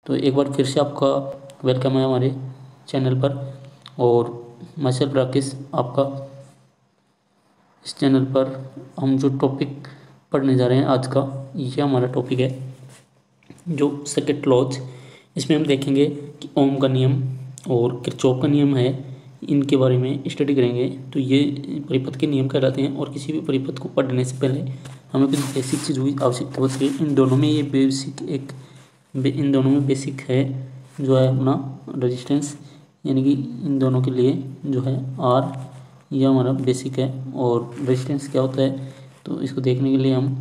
तो एक बार फिर से आपका वेलकम है हमारे चैनल पर। और मैं सेल्फ राकेश आपका इस चैनल पर हम जो टॉपिक पढ़ने जा रहे हैं आज का, ये हमारा टॉपिक है जो सर्किट लॉज। इसमें हम देखेंगे कि ओम का नियम और किरचॉफ का नियम है, इनके बारे में स्टडी करेंगे। तो ये परिपथ के नियम कहलाते हैं और किसी भी परिपथ को पढ़ने से पहले हमें कुछ बेसिक चीज़ों की आवश्यकता होती है। इन दोनों में ये बेसिक इन दोनों में बेसिक है जो है अपना रेजिस्टेंस, यानी कि इन दोनों के लिए जो है आर, यह हमारा बेसिक है। और रेजिस्टेंस क्या होता है, तो इसको देखने के लिए हम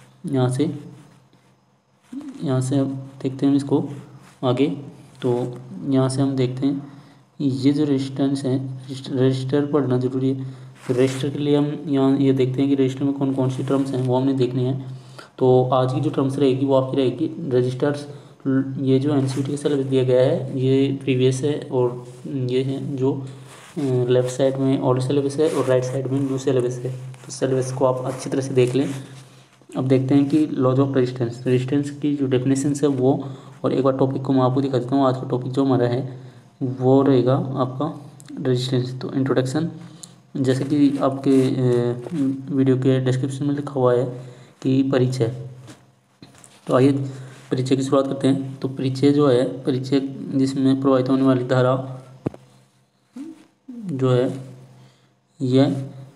यहाँ से अब देखते हैं इसको आगे। तो यहाँ से हम देखते हैं ये जो रेजिस्टेंस है, रजिस्टर पढ़ना जरूरी है। तो रजिस्टर के लिए हम यहाँ ये देखते हैं कि रजिस्टर में कौन कौन सी टर्म्स हैं, वो हमने देखनी है। तो आज की जो टर्म्स रहेगी वो आपकी रहेगी रजिस्टर्स। ये जो एनसीईआरटी का सिलेबस दिया गया है ये प्रीवियस है, और ये है जो लेफ्ट साइड में ओल्ड सिलेबस है और राइट साइड में न्यू सिलेबस है। तो सिलेबस को आप अच्छी तरह से देख लें। अब देखते हैं कि लॉज ऑफ रेजिस्टेंस की जो डेफिनेशन है वो, और एक बार टॉपिक को मैं आपको दिखा देता हूँ। आज का टॉपिक जो हमारा है वो रहेगा आपका रेजिस्टेंस। तो इंट्रोडक्शन, जैसे कि आपके वीडियो के डिस्क्रिप्शन में लिखा हुआ है कि परिचय। तो आइए परिचय की शुरुआत करते हैं। तो परिचय जो है, परिचय जिसमें प्रवाहित होने वाली धारा जो है, यह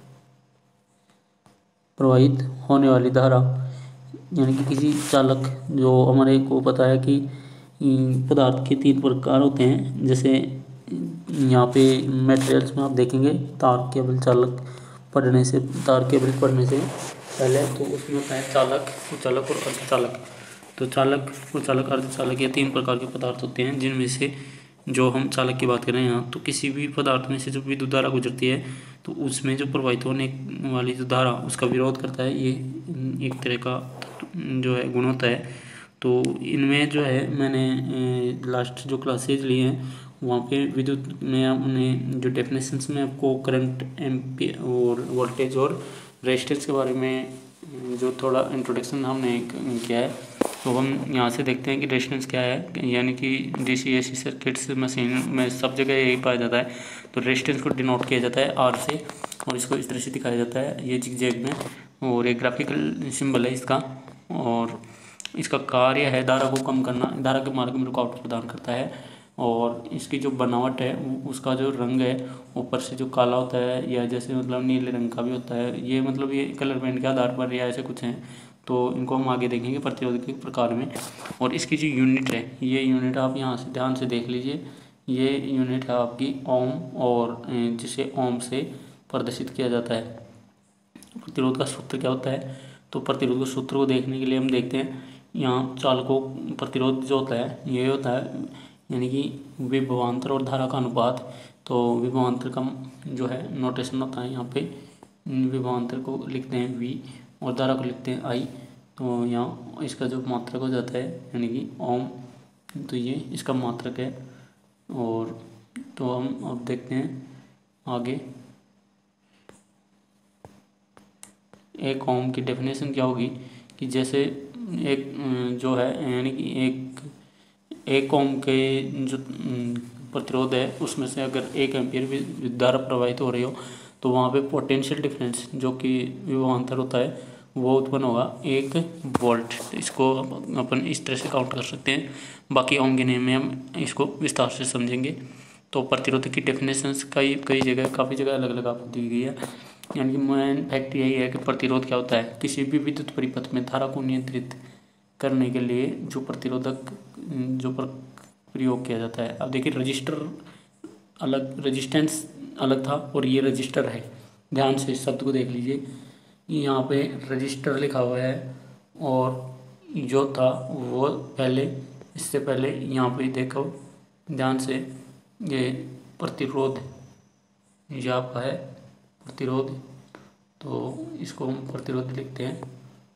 प्रवाहित होने वाली धारा यानी कि किसी चालक, जो हमारे को पता है कि पदार्थ के 3 प्रकार होते हैं। जैसे यहाँ पे मटेरियल्स में आप देखेंगे तार केबल तार केबल पढ़ने से पहले तो उसमें होता है चालक, उचालक और अर्धचालक। तो चालक, उचालक, अर्धचालक, ये 3 प्रकार के पदार्थ होते हैं, जिनमें से जो हम चालक की बात करें यहाँ, तो किसी भी पदार्थ में से जो विद्युत धारा गुजरती है तो उसमें जो प्रवाहित होने वाली जो धारा उसका विरोध करता है। ये एक तरह का जो है गुण होता है। तो इनमें जो है मैंने लास्ट जो क्लासेज ली हैं वहाँ पे विद्युत में हमने जो डेफिनेशंस में आपको करंट, एम्पीयर और वोल्टेज और रेजिस्टेंस के बारे में जो थोड़ा इंट्रोडक्शन हमने किया है। तो हम यहाँ से देखते हैं कि रेजिस्टेंस क्या है, यानी कि डीसी एसी सर्किट्स मशीन में सब जगह यही पाया जाता है। तो रेजिस्टेंस को डिनोट किया जाता है आर से, और इसको इस तरह से दिखाया जाता है ये जिगजैग में, और एक ग्राफिकल सिंबल है इसका। और इसका कार्य है धारा को कम करना, धारा के मार्ग में रुकावट प्रदान करता है। और इसकी जो बनावट है उसका जो रंग है ऊपर से जो काला होता है, या जैसे मतलब नीले रंग का भी होता है, ये मतलब ये कलर बैंड के आधार पर या ऐसे कुछ हैं। तो इनको हम आगे देखेंगे प्रतिरोध के प्रकार में। और इसकी जो यूनिट है, ये यूनिट आप यहाँ से ध्यान से देख लीजिए। ये यूनिट है आपकी ओम, और जिसे ओम से प्रदर्शित किया जाता है। प्रतिरोध का सूत्र क्या होता है, तो प्रतिरोध के सूत्र को देखने के लिए हम देखते हैं यहाँ चालकों, प्रतिरोध जो होता है ये होता है यानी कि विभवांतर और धारा का अनुपात। तो विभवांतर का जो है नोटेशन होता है यहाँ पे, विभवांतर को लिखते हैं V और धारा को लिखते हैं I। तो यहाँ इसका जो मात्रक हो जाता है यानी कि ओम, तो ये इसका मात्रक है। और तो हम अब देखते हैं आगे, एक ओम की डेफिनेशन क्या होगी कि जैसे एक जो है यानी कि एक ओम के जो प्रतिरोध है उसमें से अगर 1 एम्पीयर विद्युत धारा प्रवाहित हो रही हो तो वहाँ पे पोटेंशियल डिफरेंस जो कि विभवांतर होता है वो उत्पन्न होगा 1 वोल्ट। इसको अपन इस तरह से काउंट कर सकते हैं। बाकी ओम के नियम में हम इसको विस्तार से समझेंगे। तो प्रतिरोध की डेफिनेशंस कई जगह, काफ़ी जगह अलग अलग आपको दी गई है। यानी कि मेन फैक्ट यही है कि प्रतिरोध क्या होता है, किसी भी विद्युत परिपथ में धारा को नियंत्रित करने के लिए जो प्रतिरोधक जो प्रयोग किया जाता है। अब देखिए रजिस्टर अलग, रेजिस्टेंस अलग था और ये रजिस्टर है। ध्यान से इस शब्द को देख लीजिए, यहाँ पे रजिस्टर लिखा हुआ है, और जो था वो पहले, इससे पहले यहाँ पे देखो ध्यान से, ये प्रतिरोध, ये आपका है प्रतिरोध। तो इसको हम प्रतिरोध लिखते हैं,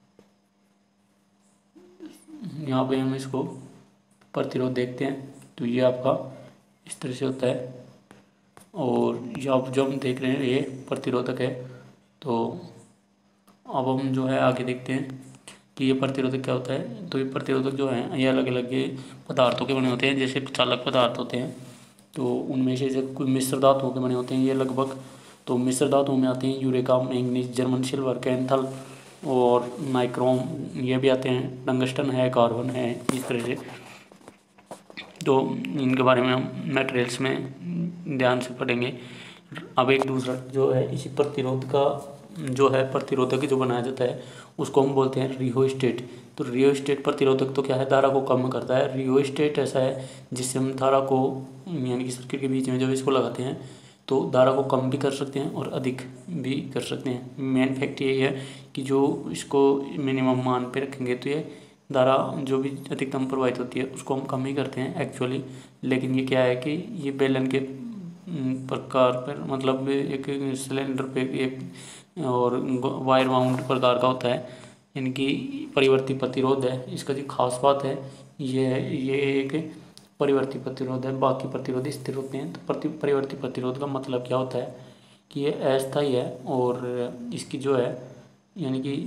यहाँ पे हम इसको प्रतिरोध देखते हैं। तो ये आपका इस तरह से होता है, और ये आप जो हम देख रहे हैं ये प्रतिरोधक है। तो अब हम जो है आगे देखते हैं कि ये प्रतिरोधक क्या होता है। तो ये प्रतिरोधक जो है ये अलग अलग पदार्थों के बने होते हैं। जैसे चालक पदार्थ होते हैं तो उनमें से जब कोई मिश्र धातुओं के बने होते हैं ये लगभग। तो मिश्र धातुओं में आते हैं eureka, manganese, German silver, kanthal और नाइक्रोम, ये भी आते हैं। टंगस्टन है, कार्बन है, इस तरह से। तो इनके बारे में हम मटेरियल्स में ध्यान से पढ़ेंगे। अब एक दूसरा जो है इसी प्रतिरोध का जो है प्रतिरोधक जो बनाया जाता है उसको हम बोलते हैं रियोस्टेट। तो रियोस्टेट प्रतिरोधक तो क्या है, धारा को कम करता है। रियोस्टेट ऐसा है जिससे हम धारा को यानी कि सर्किट के बीच में जब इसको लगाते हैं तो धारा को कम भी कर सकते हैं और अधिक भी कर सकते हैं। मेन फैक्ट यही है कि जो इसको मिनिमम मान पे रखेंगे तो ये धारा जो भी अधिकतम प्रवाहित होती है उसको हम कम ही करते हैं एक्चुअली। लेकिन ये क्या है कि ये बेलन के प्रकार पर मतलब एक सिलेंडर पे एक और वायर माउंट प्रकार का होता है, यानी कि परिवर्ती प्रतिरोध है। इसका जो खास बात है ये एक परिवर्ती प्रतिरोध है। बाकी प्रतिरोध स्थिर होते हैं। तो परिवर्ती प्रतिरोध का मतलब क्या होता है कि ये अस्थायी है और इसकी जो है यानी कि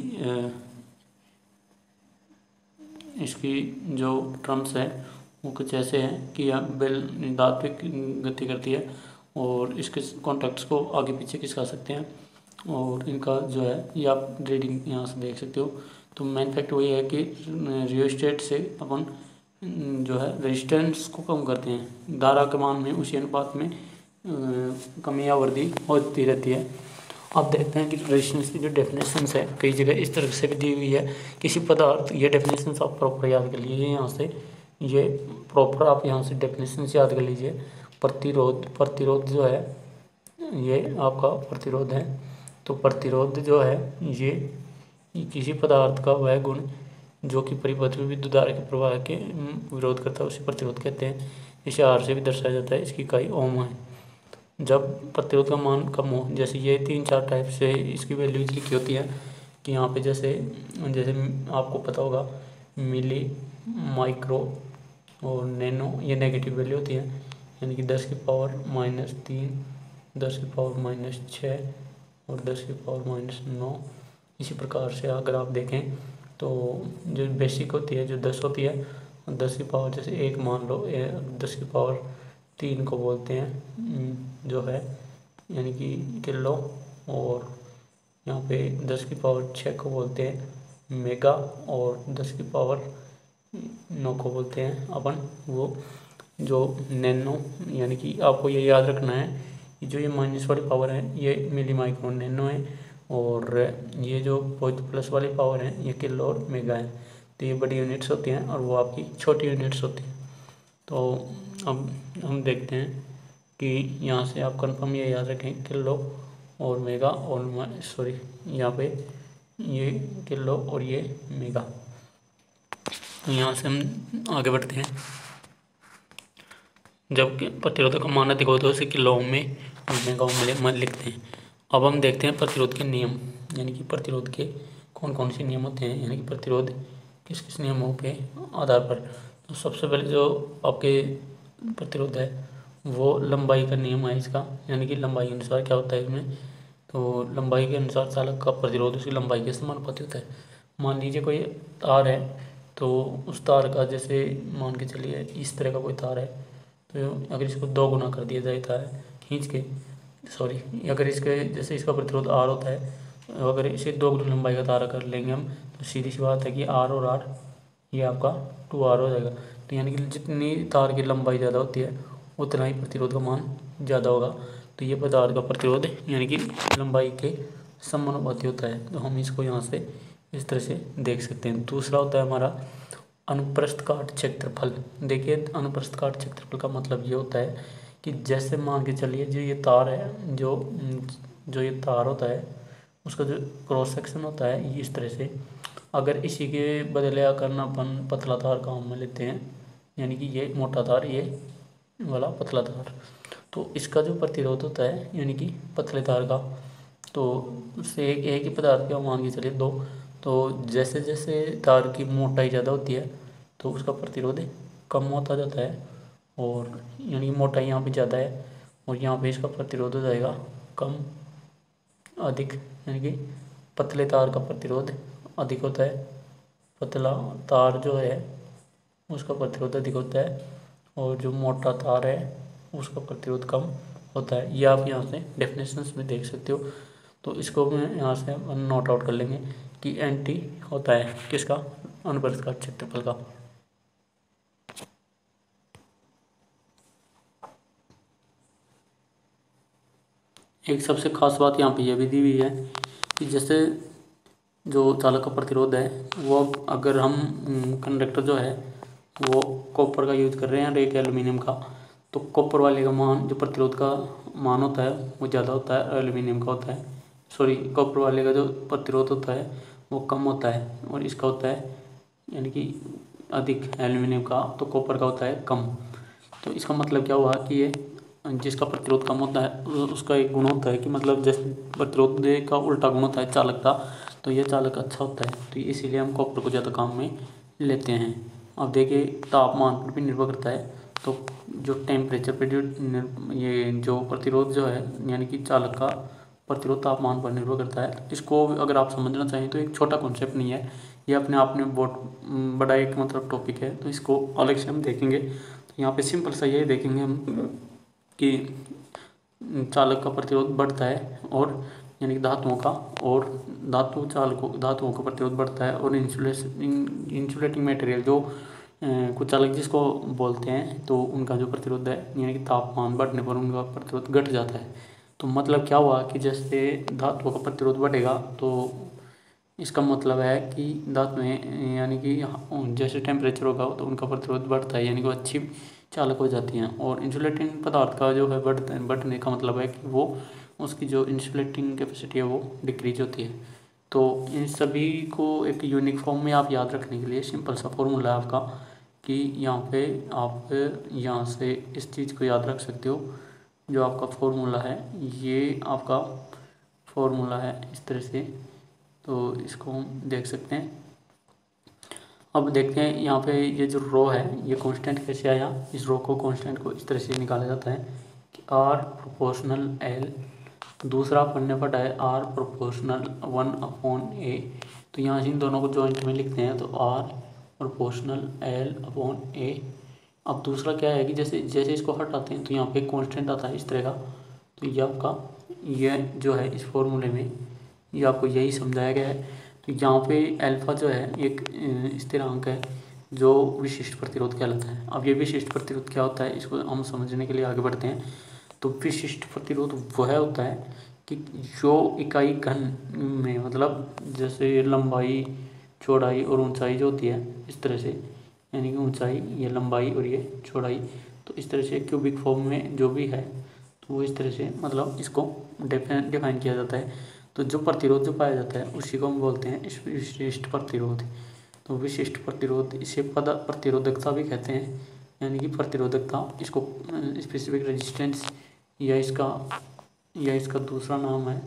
इसकी जो टर्म्स है वो कुछ ऐसे हैं कि यह बेल दांत पे गति करती है और इसके कॉन्टैक्ट्स को आगे पीछे खिसका सकते हैं। और इनका जो है ये आप रीडिंग यहाँ से देख सकते हो। तो मेन फैक्ट वही है कि रियोस्टेट से अपन जो है रेजिस्टेंस को कम करते हैं। धारा के मान में उसी अनुपात में कमी या वृद्धि होती रहती है। अब देखते हैं कि रेजिस्टेंस की जो डेफिनेशन है कई जगह इस तरह से भी दी हुई है। किसी पदार्थ ये डेफिनेशन आप प्रॉपर याद कर लीजिए यहाँ से, ये प्रॉपर आप यहाँ से डेफिनेशन याद कर लीजिए। प्रतिरोध जो है ये आपका प्रतिरोध है। तो प्रतिरोध जो है ये किसी पदार्थ का वह गुण जो कि परिपथ में विद्युत धारा के प्रवाह के विरोध करता है उसे प्रतिरोध कहते हैं। इसे आर से भी दर्शाया जाता है। इसकी इकाई ओम है। जब प्रतिरोध का मान कम हो, जैसे ये 3-4 टाइप से इसकी वैल्यूज लिखी होती है कि यहाँ पे जैसे आपको पता होगा मिली, माइक्रो और नैनो, ये नेगेटिव वैल्यू होती है, यानी कि 10⁻³ 10⁻⁶ और 10⁻⁹। इसी प्रकार से अगर आप देखें तो जो बेसिक होती है जो 10 होती है, 10 की पावर जैसे 1 मान लो, 10⁻³ को बोलते हैं जो है यानी कि किलो, और यहाँ पे 10⁻⁶ को बोलते हैं मेगा, और 10⁻⁹ को बोलते हैं अपन वो जो नैनो। यानी कि आपको ये याद रखना है कि जो ये माइनस वाली पावर है ये मिली, माइक्रो, नैनो है, और ये जो प्लस वाली पावर है ये किलो और मेगा है। तो ये बड़ी यूनिट्स होती हैं और वो आपकी छोटी यूनिट्स होती हैं। तो अब हम देखते हैं कि यहाँ से आप कंफर्म ये याद रखें किलो और मेगा, और सॉरी यहाँ पे ये किलो और ये मेगा। यहाँ से हम आगे बढ़ते हैं। जब प्रतिरोध का मान अधिक हो तो उसे किलो में और मेगा में लिखते हैं। अब हम देखते हैं प्रतिरोध के नियम, यानी कि प्रतिरोध के कौन कौन से नियम होते हैं, यानी कि प्रतिरोध किस किस नियमों के आधार पर। तो सबसे पहले जो आपके प्रतिरोध है वो लंबाई का नियम है इसका, यानी कि लंबाई के अनुसार क्या होता है इसमें। तो लंबाई के अनुसार चालक का प्रतिरोध उसकी लंबाई के समानुपाती होता है। मान लीजिए कोई तार है तो उस तार का जैसे मान के चलिए इस तरह का कोई तार है, तो अगर इसको 2 गुना कर दिया जाता है खींच के, सॉरी अगर इसके जैसे इसका प्रतिरोध R होता है, अगर इसे 2 गुना लंबाई का तार कर लेंगे हम तो सीधी सी बात है कि R और R ये आपका 2R हो जाएगा। तो यानी कि जितनी तार की लंबाई ज़्यादा होती है उतना ही प्रतिरोध का मान ज़्यादा होगा। तो ये पदार्थ का प्रतिरोध यानी कि लंबाई के समानुपाती होता है। तो हम इसको यहाँ से इस तरह से देख सकते हैं। दूसरा होता है हमारा अनुप्रस्थ काट क्षेत्रफल। देखिए अनुप्रस्थ काट क्षेत्रफल का मतलब ये होता है कि जैसे मान के चलिए जो ये तार है, जो ये तार होता है उसका जो क्रॉस सेक्शन होता है ये इस तरह से, अगर इसी के बदले आकर अपन पतला तार काम में लेते हैं, यानी कि ये मोटा तार ये वाला पतला तार, तो इसका जो प्रतिरोध होता है यानी कि पतले तार का, तो उससे एक ही पदार्थ के मान के चलिए 2, तो जैसे जैसे तार की मोटाई ज़्यादा होती है तो उसका प्रतिरोध कम होता जाता है, और यानी कि मोटाई यहाँ पे ज़्यादा है और यहाँ पे इसका प्रतिरोध हो जाएगा कम अधिक, यानी कि पतले तार का प्रतिरोध अधिक होता है पतला तार जो है उसका प्रतिरोध अधिक होता है और जो मोटा तार है उसका प्रतिरोध कम होता है। ये आप यहाँ से डेफिनेशंस में देख सकते हो। तो इसको मैं यहाँ से नोट आउट कर लेंगे कि एंटी होता है किसका, अनुप्रस्थ क्षेत्रफल का। एक सबसे खास बात यहाँ पे ये भी दी हुई है कि जैसे जो चालक का प्रतिरोध है वो अगर हम कंडक्टर जो है वो कॉपर का यूज कर रहे हैं और एक एल्युमिनियम का, तो कॉपर वाले का मान जो प्रतिरोध का मान होता है वो ज़्यादा होता है, एल्युमिनियम का होता है, सॉरी कॉपर वाले का जो प्रतिरोध होता है वो कम होता है और इसका होता है यानी कि अधिक, एल्युमिनियम का तो कॉपर का होता है कम। तो इसका मतलब क्या हुआ कि ये जिसका प्रतिरोध कम होता है उसका एक गुण होता है कि मतलब जैसे प्रतिरोध का उल्टा गुण होता है चालक का, तो ये चालक अच्छा होता है, तो इसीलिए हम कॉपर को ज़्यादा काम में लेते हैं। अब देखिए तापमान पर भी निर्भर करता है, तो जो टेम्परेचर पे जो ये जो प्रतिरोध जो है यानी कि चालक का प्रतिरोध तापमान पर निर्भर करता है। इसको अगर आप समझना चाहें तो एक छोटा कॉन्सेप्ट नहीं है, ये अपने आप में बहुत बड़ा एक मतलब टॉपिक है, तो इसको अलग से हम देखेंगे। तो यहाँ पे सिंपल सा ये देखेंगे हम कि चालक का प्रतिरोध बढ़ता है और यानी कि धातुओं का, और धातुओं का प्रतिरोध बढ़ता है और इंसुलेटिंग मटेरियल जो कुछ चालक जिसको बोलते हैं तो उनका जो प्रतिरोध है यानी कि तापमान बढ़ने पर उनका प्रतिरोध घट जाता है। तो मतलब क्या हुआ कि जैसे धातुओं का प्रतिरोध बढ़ेगा तो इसका मतलब है कि धातुएं यानी कि जैसे टेम्परेचर होगा तो उनका प्रतिरोध बढ़ता है यानी कि वो अच्छी चालक हो जाती हैं। और इंसुलेटिंग पदार्थ का जो है बढ़ने का मतलब है कि वो उसकी जो इंसुलेटिंग कैपेसिटी है वो डिक्रीज होती है। तो इन सभी को एक यूनिक फॉर्म में आप याद रखने के लिए सिंपल सा फॉर्मूला है आपका कि यहाँ पे आप यहाँ से इस चीज़ को याद रख सकते हो। जो आपका फॉर्मूला है ये आपका फॉर्मूला है इस तरह से, तो इसको हम देख सकते हैं। अब देखते हैं यहाँ पे ये जो रो है ये कांस्टेंट कैसे आया। इस रो को कांस्टेंट को इस तरह से निकाला जाता है कि R प्रोपोर्शनल L, दूसरा पढ़ने पड़ा है R प्रोपोर्शनल 1/A। तो यहाँ से इन दोनों को जॉइंट में लिखते हैं तो R प्रोपोर्शनल L/A। अब दूसरा क्या है कि जैसे जैसे इसको हटाते हैं तो यहाँ पे कांस्टेंट आता है इस तरह का। तो ये आपका ये जो है इस फॉर्मूले में ये आपको यही समझाया गया है। तो यहाँ पे अल्फा जो है एक स्थिरांक है जो विशिष्ट प्रतिरोध कहलाता है। अब ये विशिष्ट प्रतिरोध क्या होता है इसको हम समझने के लिए आगे बढ़ते हैं। तो विशिष्ट प्रतिरोध वह होता है कि जो इकाई घन में मतलब जैसे लंबाई चौड़ाई और ऊंचाई जो होती है इस तरह से, यानी कि ऊंचाई ये लंबाई और ये चौड़ाई, तो इस तरह से क्यूबिक फॉर्म में जो भी है तो वो इस तरह से मतलब इसको डिफाइन किया जाता है। तो जो प्रतिरोध जो पाया जाता है उसी को हम बोलते हैं विशिष्ट प्रतिरोध। तो विशिष्ट प्रतिरोध इसे प्रतिरोधकता भी कहते हैं, यानी कि प्रतिरोधकता इसको स्पेसिफिक रेजिस्टेंस या इसका दूसरा नाम है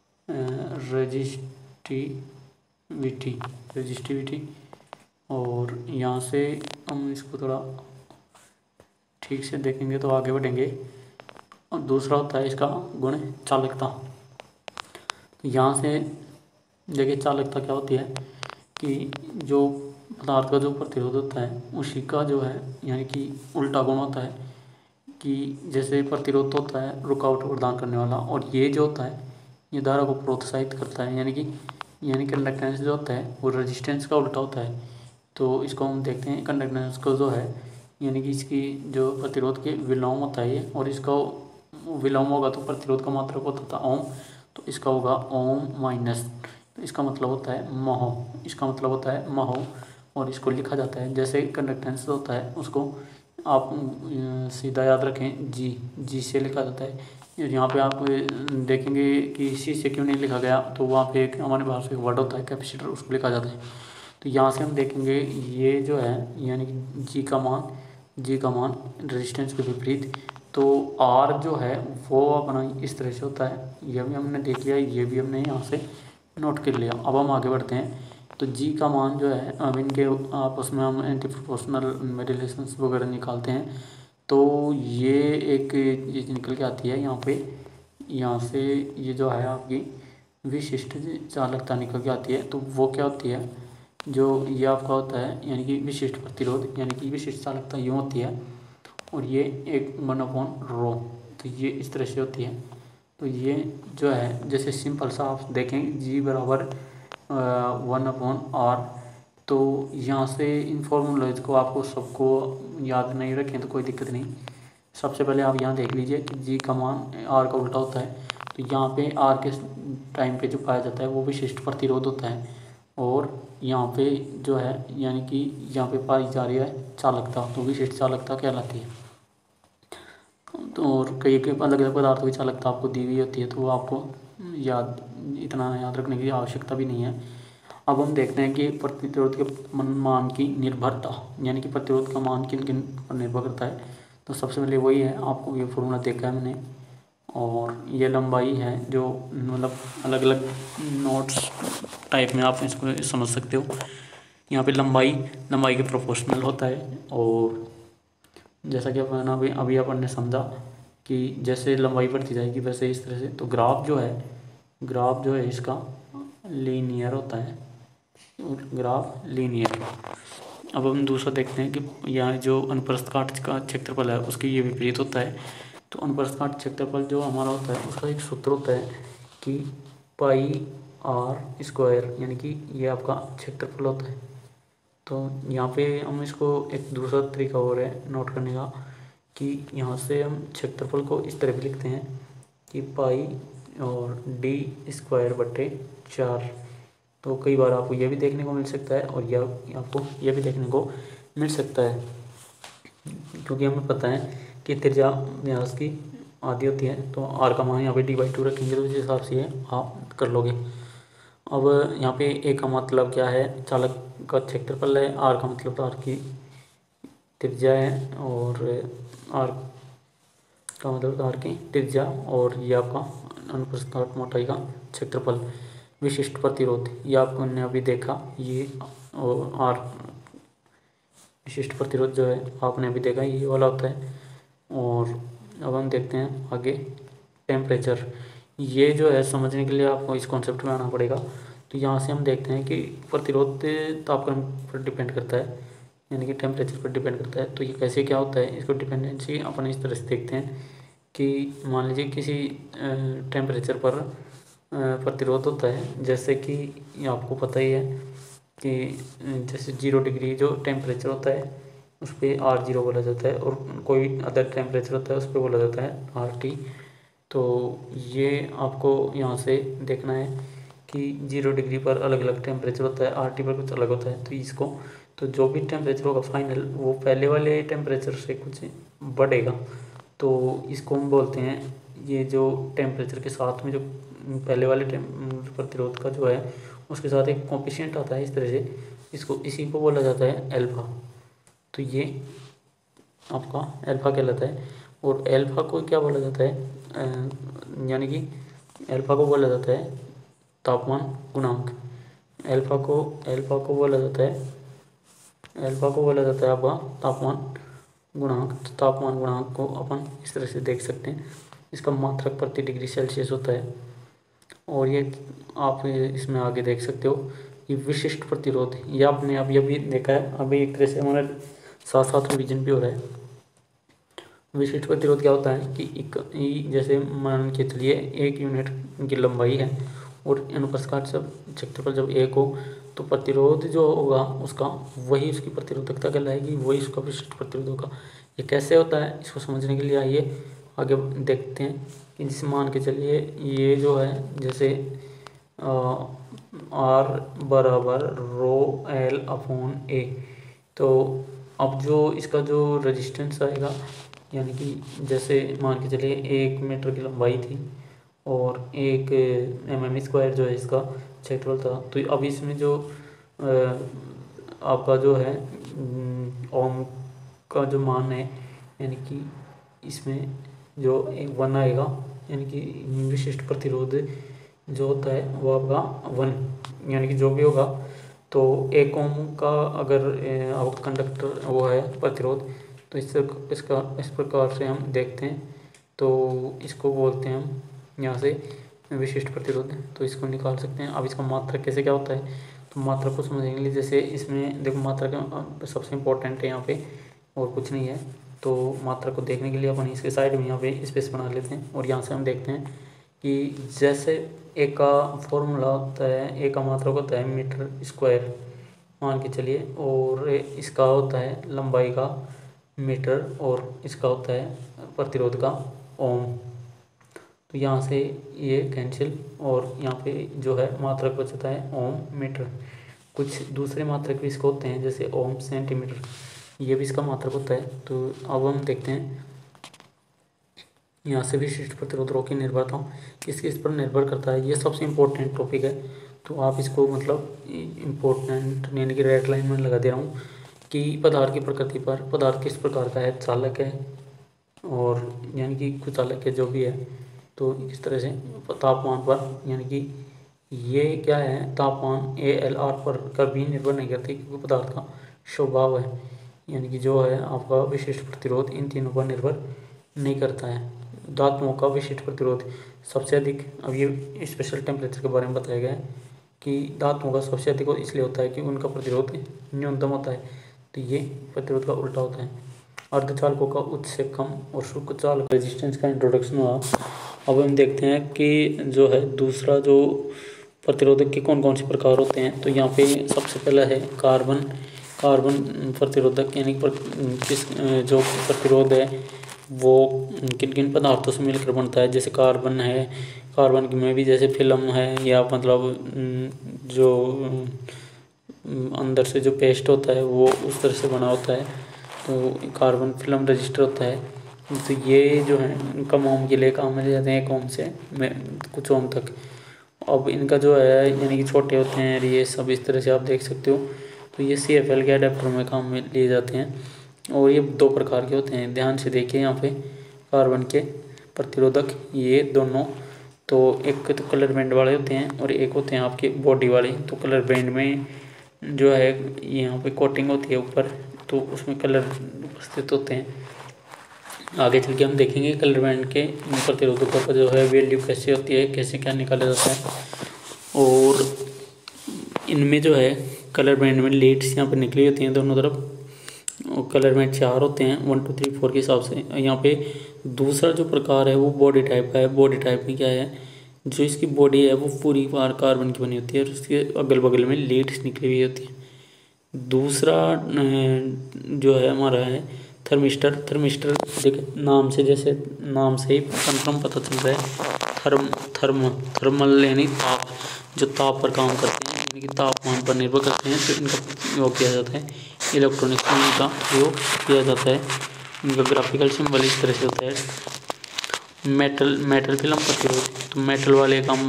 रेजिस्टिविटी। और यहाँ से हम इसको थोड़ा ठीक से देखेंगे तो आगे बढ़ेंगे। और दूसरा होता है इसका गुण चालकता। तो यहाँ से देखिए चालकता क्या होती है कि जो पदार्थ का जो प्रतिरोध होता है उसी का जो है यानी कि उल्टा गुण होता है कि जैसे प्रतिरोध होता है रुकावट प्रदान करने वाला, और ये जो होता है ये धारा को प्रोत्साहित करता है, यानी कंडक्टेंस जो होता है वो रेजिस्टेंस का उल्टा होता है। तो इसको हम देखते हैं कंडक्टेंस को जो है यानी कि इसकी जो प्रतिरोध के विलोम होता है ये, और इसका विलोम होगा तो प्रतिरोध का मात्रक होता था ओम, तो इसका होगा ओम माइनस, तो इसका मतलब होता है महो, और इसको लिखा जाता है जैसे कंडक्टेंस होता है उसको आप सीधा याद रखें जी से लिखा जाता है। यहाँ पे आप देखेंगे कि सी से क्यों नहीं लिखा गया, तो वहाँ पे एक हमारे पास एक वर्ड होता है कैपेसिटर, उसको लिखा जाता है। तो यहाँ से हम देखेंगे ये जो है यानी कि जी का मान रेजिस्टेंस के विपरीत, तो आर जो है वो अपना इस तरह से होता है, ये भी हमने देख लिया, ये भी हमने यहाँ से नोट कर लिया। अब हम आगे बढ़ते हैं। तो जी का मान जो है अब इनके आपस में हम एंटी प्रोपोर्शनल रिलेशंस वगैरह निकालते हैं, तो ये एक चीज़ निकल के आती है यहाँ से ये जो है आपकी विशिष्ट चालकता निकल के आती है। तो वो क्या होती है जो ये आपका होता है यानी कि विशिष्ट प्रतिरोध, यानी कि विशिष्ट चालकता यूँ होती है, और ये एक 1/ρ, तो ये इस तरह से होती है। तो ये जो है जैसे सिंपल सा आप देखें G बराबर 1/r, तो यहाँ से इन फॉर्मूलाज को आपको सबको याद नहीं रखें तो कोई दिक्कत नहीं। सबसे पहले आप यहाँ देख लीजिए कि G का मान R का उल्टा होता है, तो यहाँ पे R के टाइम पे जो पाया जाता है वो विशिष्ट प्रतिरोध होता है, और यहाँ पे जो है यानी कि यहाँ पे पाई जा रही है चालकता, तो विशिष्ट चालकता कहलाती है। तो और कई अलग अलग पदार्थों की चालकता आपको दी हुई होती है, तो वो आपको इतना याद रखने की आवश्यकता भी नहीं है। अब हम देखते हैं कि प्रतिरोध के मान की निर्भरता, यानी कि प्रतिरोध का मान किन किन पर निर्भर करता है। तो सबसे पहले वही है, आपको ये फॉर्मूला देखा है मैंने, और ये लंबाई है जो मतलब अलग अलग नोट्स टाइप में आप इसको समझ सकते हो। यहाँ पे लंबाई के प्रोपोर्शनल होता है, और जैसा कि अपन अभी अपन ने समझा कि जैसे लंबाई बढ़ती जाएगी वैसे इस तरह से, तो ग्राफ जो है इसका लीनियर होता है, और ग्राफ लीनियर। अब हम दूसरा देखते हैं कि यहाँ जो अनुप्रस्थ काट का क्षेत्रफल है उसकी ये विपरीत होता है। तो अनुप्रस्थ काट क्षेत्रफल जो हमारा होता है उसका एक सूत्र होता है कि πr², यानी कि ये आपका क्षेत्रफल होता है। तो यहाँ पे हम इसको एक दूसरा तरीका और है नोट करने का, कि यहाँ से हम क्षेत्रफल को इस तरह भी लिखते हैं कि पाई और d²/4। तो कई बार आपको यह भी देखने को मिल सकता है, और यह आपको यह भी देखने को मिल सकता है, क्योंकि हमें पता है कि त्रिज्या व्यास की आधी होती है। तो r का मान यहाँ पे d/2 रखेंगे, तो इस हिसाब से आप कर लोगे। अब यहाँ पे a का मतलब क्या है, चालक का क्षेत्रफल है, r का मतलब तार की त्रिज्या है, और r का मतलब तार की त्रिज्या, और ये आपका अनुप्रस्थ काट मोटाई का क्षेत्रफल। विशिष्ट प्रतिरोध ये आपने अभी देखा, ये और आर विशिष्ट प्रतिरोध जो है आपने अभी देखा ये वाला होता है। और अब हम देखते हैं आगे टेम्परेचर। ये जो है समझने के लिए आपको इस कॉन्सेप्ट में आना पड़ेगा। तो यहाँ से हम देखते हैं कि प्रतिरोध तापमान पर डिपेंड करता है, यानी कि टेम्परेचर पर डिपेंड करता है। तो ये कैसे क्या होता है, इसको डिपेंडेंसी अपन इस तरह से देखते हैं कि मान लीजिए किसी टेम्परेचर पर प्रतिरोध होता है, जैसे कि आपको पता ही है कि जैसे 0 डिग्री जो टेम्परेचर होता है उस पर R0 बोला जाता है, और कोई अदर टेम्परेचर होता है उस पर बोला जाता है RT। तो ये आपको यहाँ से देखना है कि 0 डिग्री पर अलग अलग टेम्परेचर होता है, RT पर कुछ अलग होता है। तो इसको तो जो भी टेम्परेचर होगा फाइनल वो पहले वाले टेम्परेचर से कुछ बढ़ेगा, तो इसको हम बोलते हैं, ये जो टेम्परेचर के साथ में जो पहले वाले प्रतिरोध का जो है उसके साथ एक कोफिशिएंट आता है इस तरह से, इसी को बोला जाता है एल्फा। तो ये आपका एल्फा कहलाता है। और एल्फा को क्या बोला जाता है, यानी कि एल्फा को बोला जाता है तापमान गुणांक। एल्फा को बोला जाता है आपका तापमान गुणांक। तो तापमान गुणांक को अपन इस तरह से देख सकते हैं, इसका मात्रक प्रति डिग्री सेल्सियस होता है। और ये आप इसमें आगे देख सकते हो ये विशिष्ट प्रतिरोध, ये आपने अभी देखा है, अभी एक तरह से हमारे साथ साथ रिवीजन भी हो रहा है। विशिष्ट प्रतिरोध क्या होता है कि जैसे मान के चलिए 1 यूनिट की लंबाई है और अनुप्रस्थ काट सब क्षेत्रफल जब 1 हो, तो प्रतिरोध जो होगा उसका वही उसकी प्रतिरोधकता कहलाएगी, वही उसका विशिष्ट प्रतिरोध होगा। ये कैसे होता है इसको समझने के लिए आइए आगे देखते हैं कि जिसे मान के चलिए ये जो है जैसे R बराबर ρL/A। तो अब जो इसका जो रेजिस्टेंस आएगा, यानी कि जैसे मान के चलिए 1 मीटर की लंबाई थी और 1 mm² जो है इसका क्षेत्रफल था। तो अब इसमें जो आपका जो है ओम का जो मान है, यानी कि इसमें जो 1 आएगा, यानी कि विशिष्ट प्रतिरोध जो होता है वो आपका 1, यानी कि जो भी होगा। तो 1 ओम का अगर आपका कंडक्टर वो है प्रतिरोध, तो इस प्रकार से हम देखते हैं, तो इसको बोलते हैं हम यहाँ से विशिष्ट प्रतिरोध। तो इसको निकाल सकते हैं। अब इसका मात्रक कैसे क्या होता है, तो तो मात्रा को समझने के लिए जैसे इसमें देखो मात्रा का सबसे इम्पोर्टेंट है यहाँ पे और कुछ नहीं है। तो मात्रा को देखने के लिए अपन इसके साइड में यहाँ पे स्पेस बना लेते हैं और यहाँ से हम देखते हैं कि जैसे एक का फॉर्मूला होता है, एक का मात्रक होता है मीटर स्क्वायर मान के चलिए, और इसका होता है लंबाई का मीटर और इसका होता है प्रतिरोध का ओम। तो यहाँ से ये कैंसिल और यहाँ पे जो है मात्रक बचता है ओम मीटर। कुछ दूसरे मात्रक भी इसको होते हैं जैसे ओम सेंटीमीटर, ये भी इसका मात्रक होता है। तो अब हम देखते हैं यहाँ से विशिष्ट प्रतिरोधों की निर्भरता किस पर निर्भर करता है, ये सबसे इम्पोर्टेंट टॉपिक है। तो आप इसको मतलब इम्पोर्टेंट यानी कि रेड लाइन में लगा दे रहा हूँ कि पदार्थ की प्रकृति पर, पदार्थ किस प्रकार का है, चालक है और यानी कि कुचालक है जो भी है। तो इस तरह से तापमान पर यानी कि ये क्या है, तापमान ALR पर कभी निर्भर नहीं करती क्योंकि पदार्थ का स्वभाव है, यानी कि जो है आपका विशिष्ट प्रतिरोध इन तीनों पर निर्भर नहीं करता है। धातुओं का विशिष्ट प्रतिरोध सबसे अधिक, अब ये स्पेशल टेम्परेचर के बारे में बताया गया है कि धातुओं का सबसे अधिक इसलिए होता है कि उनका प्रतिरोध न्यूनतम होता है। तो ये प्रतिरोध का उल्टा होता है। अर्धचालकों का उच्च से कम और शुष्क चालक रेजिस्टेंस का इंट्रोडक्शन हुआ। अब हम देखते हैं कि जो है दूसरा जो प्रतिरोधक के कौन कौन से प्रकार होते हैं। तो यहाँ पे सबसे पहला है कार्बन प्रतिरोधक, यानी किस जो प्रतिरोध है वो किन किन पदार्थों से मिलकर बनता है। जैसे कार्बन है, कार्बन में भी जैसे फिल्म है या मतलब जो अंदर से जो पेस्ट होता है वो उस तरह से बना होता है, तो कार्बन फिल्म रजिस्टर होता है। तो ये जो है कम ओम के लिए काम में ले जाते हैं, 1 ओम से कुछ ओम तक। अब इनका जो है यानी कि छोटे होते हैं ये सब, इस तरह से आप देख सकते हो। तो ये CFL के अडेप्टर में काम में लिए जाते हैं और ये 2 प्रकार के होते हैं। ध्यान से देखिए यहाँ पे कार्बन के प्रतिरोधक ये दोनों, तो एक तो कलर बैंड वाले होते हैं और एक होते हैं आपके बॉडी वाले। तो कलर बैंड में जो है यहाँ पे कोटिंग होती है ऊपर, तो उसमें कलर उपस्थित होते हैं। आगे चल के हम देखेंगे कलर बैंड के प्रतिरोधकों का जो है वैल्यू कैसे होती है, कैसे क्या निकाला जाता है। और इनमें जो है कलर बैंड में लीड्स यहाँ पर निकली होती हैं दोनों तरफ, और कलर बैंड 4 होते हैं 1 2 3 4 के हिसाब से। यहाँ पे दूसरा जो प्रकार है वो बॉडी टाइप का है। बॉडी टाइप में क्या है, जो इसकी बॉडी है वो पूरी बार कार्बन की बनी होती है और उसके अगल बगल में लीड्स निकली हुई होती है। दूसरा जो है हमारा है थर्मिस्टर। देखिए नाम से, जैसे नाम से ही कंफर्म पता चल रहा है, थर्मल यानी ताप, जो ताप पर काम करते हैं यानी कि तापमान पर निर्भर करते हैं, तो इनका उपयोग किया जाता है। इलेक्ट्रॉनिक्स में इनका उपयोग किया जाता है। इनका ग्राफिकल सिंबल इस तरह से होता है। मेटल फिल्म प्रतिरोध, तो मेटल वाले का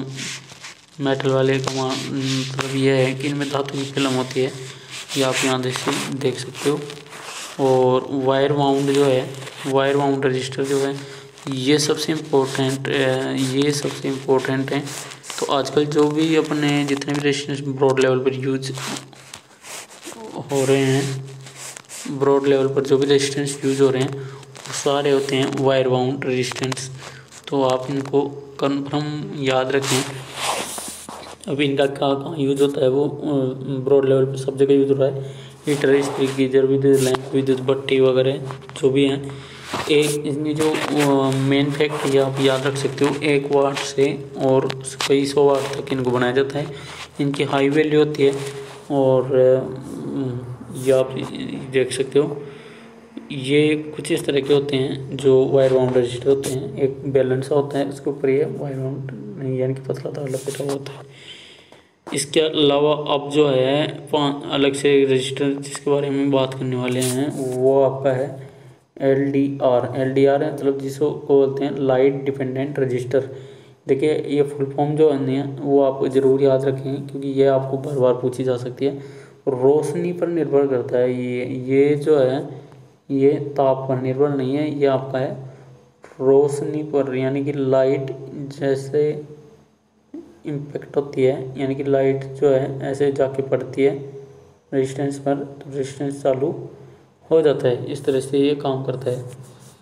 मतलब यह है कि इनमें धातु की फिल्म होती है, ये आप यहाँ देख सकते हो। और वायर वाउंड रजिस्टर जो है ये सबसे इम्पोर्टेंट है। तो आजकल जो भी अपने जितने भी रेजिस्टेंस ब्रॉड लेवल पर यूज हो रहे हैं, ब्रॉड लेवल पर जो भी रेजिस्टेंस यूज हो रहे हैं वो सारे होते हैं वायर वाउंड रेजिस्टेंस। तो आप इनको कन्फर्म याद रखें। अब इनका कहाँ यूज होता है, वो ब्रॉड लेवल पर सब जगह यूज हो रहा है। हीटर, इस्त्री, गीजर, विद्युत लैंप, विद्युत भट्टी वगैरह जो भी हैं। एक इसमें जो मेन फैक्ट ये आप याद रख सकते हो, 1 वाट से और कई 100 वाट तक इनको बनाया जाता है। इनकी हाई वैल्यू होती है और ये आप देख सकते हो। ये कुछ इस तरह के होते हैं जो वायर बाउंड रजिस्टर होते हैं। एक बैलेंस होता है, उसके ऊपर ये वायर बाउंड यानी कि पतला तार लपेटा हुआ होता है। इसके अलावा अब जो है अलग से रजिस्टर जिसके बारे में बात करने वाले हैं वो आपका है LDR है, मतलब जिसको बोलते हैं लाइट डिपेंडेंट रजिस्टर। देखिए ये फुल फॉर्म जो है वो आप ज़रूर याद रखें क्योंकि ये आपको बार बार पूछी जा सकती है। रोशनी पर निर्भर करता है ये जो है, ये ताप पर निर्भर नहीं है, ये आपका है रोशनी पर, यानी कि लाइट जैसे इम्पेक्ट होती है, यानी कि लाइट जो है ऐसे जाके पड़ती है रेजिस्टेंस पर, तो रेजिस्टेंस चालू हो जाता है। इस तरह से ये काम करता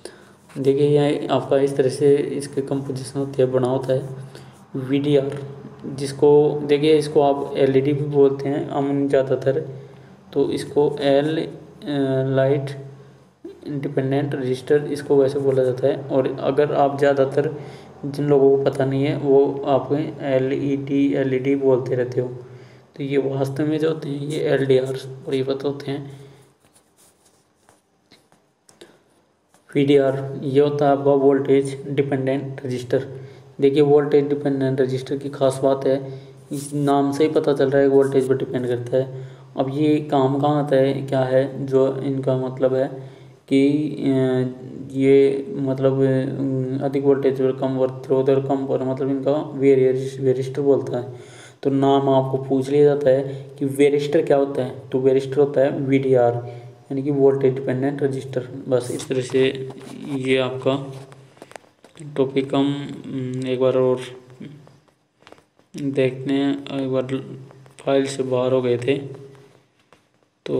है। देखिए ये आपका इस तरह से इसके कंपोजिशन होती है, बना होता है। VDR जिसको देखिए, इसको आप एलईडी भी बोलते हैं अमूमन ज़्यादातर। तो इसको एल लाइट इंडिपेंडेंट रजिस्टर इसको वैसे बोला जाता है। और अगर आप ज़्यादातर जिन लोगों को पता नहीं है वो आप एलईडी बोलते रहते हो। तो ये वास्तव में जो होते हैं ये एलडीआर और ये पता होते हैं वीडीआर। ये होता है आपका वोल्टेज डिपेंडेंट रजिस्टर। देखिए, वोल्टेज डिपेंडेंट रजिस्टर की खास बात है, इस नाम से ही पता चल रहा है वोल्टेज पर डिपेंड करता है। अब ये काम कहाँ आता है, क्या है जो इनका मतलब है कि ये मतलब अधिक वोल्टेज और कम प्रतिरोध और कम पर मतलब इनका वेरिस्टर बोलता है। तो नाम आपको पूछ लिया जाता है कि वेरिस्टर क्या होता है, तो वेरिस्टर होता है वीडीआर, यानी कि वोल्टेज डिपेंडेंट रजिस्टर। बस इस तरह से ये आपका टॉपिक हम एक बार और देखते हैं। एक बार फाइल से बाहर हो गए थे तो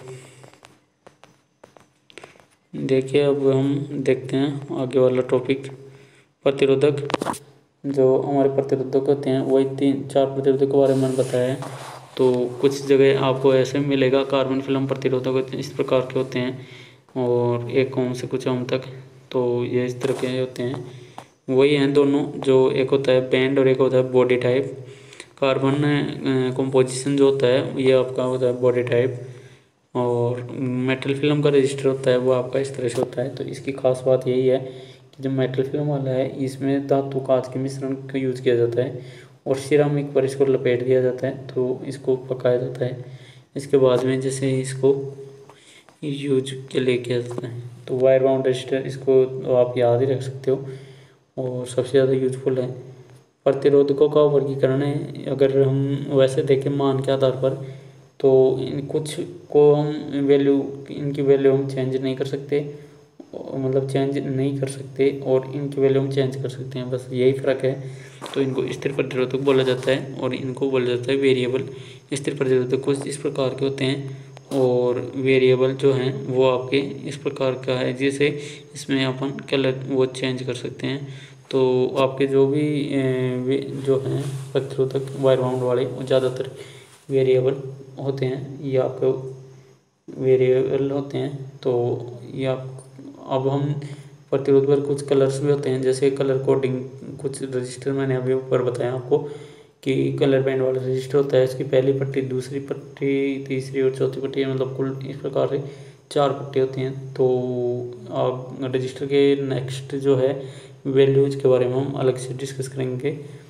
देखिए, अब हम देखते हैं आगे वाला टॉपिक प्रतिरोधक। जो हमारे प्रतिरोधक होते हैं वही 3-4 प्रतिरोधक के बारे में मैंने बताया है। तो कुछ जगह आपको ऐसे मिलेगा कार्बन फिल्म प्रतिरोधक इस प्रकार के होते हैं, और 1 ओम से कुछ ओम तक। तो ये इस तरह के होते हैं, वही हैं दोनों। जो एक होता है बैंड और एक होता है बॉडी टाइप। कार्बन कंपोजिशन जो होता है ये आपका होता है बॉडी टाइप, और मेटल फिल्म का रजिस्टर होता है वो आपका इस तरह से होता है। तो इसकी खास बात यही है कि जो मेटल फिल्म वाला है इसमें धातु कांच के मिश्रण का यूज़ किया जाता है और सिरामिक पर इसको लपेट दिया जाता है, तो इसको पकाया जाता है। इसके बाद में जैसे इसको यूज के लिए किया जाता है। तो वायर बाउंड रजिस्टर इसको आप याद ही रख सकते हो और सबसे ज़्यादा यूजफुल है। प्रतिरोधकों का वर्गीकरण है, अगर हम वैसे देखें मान के आधार पर, तो इन कुछ को हम इनकी वैल्यू हम चेंज नहीं कर सकते, मतलब चेंज नहीं कर सकते, और इनकी वैल्यू हम चेंज कर सकते हैं, बस यही फ़र्क है। तो इनको स्थिर प्रतिरोधक बोला जाता है और इनको बोला जाता है वेरिएबल। स्थिर प्रतिरोधक कुछ इस प्रकार के होते हैं और वेरिएबल जो हैं वो आपके इस प्रकार का है, जैसे इसमें अपन कलर वो चेंज कर सकते हैं। तो आपके जो भी जो हैं प्रतिरोधक वायर बाउंड वाले वो ज़्यादातर वेरिएबल होते हैं, ये आपके वेरिएबल होते हैं। तो ये आप अब हम प्रतिरोध पर कुछ कलर्स भी होते हैं, जैसे कलर कोडिंग कुछ रजिस्टर मैंने अभी ऊपर बताया आपको कि कलर बैंड वाला रजिस्टर होता है। इसकी पहली पट्टी, दूसरी पट्टी, तीसरी और चौथी पट्टी, मतलब कुल इस प्रकार से 4 पट्टी होती हैं। तो आप रजिस्टर के नेक्स्ट जो है वैल्यूज के बारे में हम अलग से डिस्कस करेंगे।